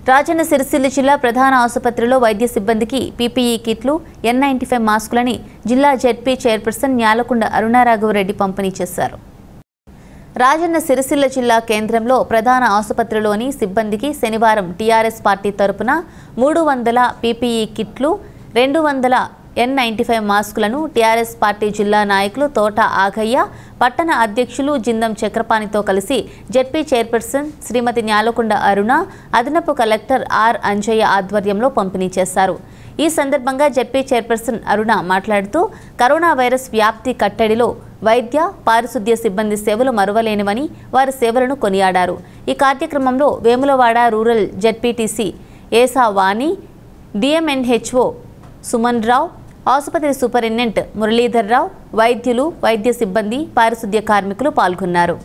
రాజన్న సిరిసిల్ల జిల్లా ప్రధాన ఆసుపత్రిలో వైద్య సిబ్బందికి పీపీఈ కిట్లు, N95 మాస్కులని జిల్లా జెడ్పీ చైర్పర్సన్ న్యాలకొండ అరుణారాఘవరెడ్డి పంపిణీ చేశారు. రాజన్న సిరిసిల్ల జిల్లా కేంద్రంలో ప్రధాన ఆసుపత్రిలోని సిబ్బందికి శనివారం టీఆర్ఎస్ పార్టీ తరపున 300 పీపీఈ కిట్లు, 200 N95 మాస్కులను టీఆర్ఎస్ పార్టీ జిల్లా నాయకులు తోట ఆగయ్య, పట్టణ అధ్యక్షులు జిందం చక్రపాణితో కలిసి జెడ్పీ చైర్పర్సన్ శ్రీమతి న్యాలకొండ అరుణ, అదనపు కలెక్టర్ ఆర్ అంజయ్య ఆధ్వర్యంలో పంపిణీ చేశారు. ఈ సందర్భంగా జెడ్పీ చైర్పర్సన్ అరుణ మాట్లాడుతూ కరోనా వైరస్ వ్యాప్తి కట్టడిలో వైద్య, పారిశుద్ధ్య సిబ్బంది సేవలు మరువలేనివని వారి సేవలను కొనియాడారు. ఈ కార్యక్రమంలో Vemulawada rural ZPTC Esa Vani, DMNHO Suman Rao, ఆసుపత్రి సూపరింటెండెంట్ మురళీధర్ రావు, వైద్యులు, వైద్య సిబ్బంది, పారిశుద్ధ్య కార్మికులు పాల్గొన్నారు.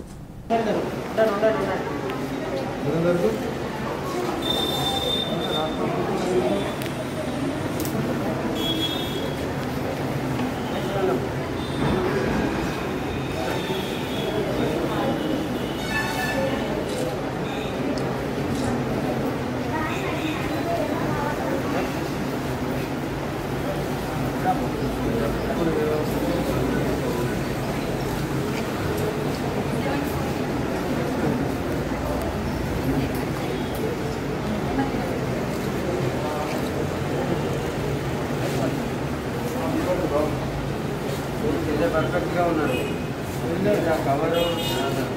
పర్ఫెక్ట్గా ఉన్నాడు కవర్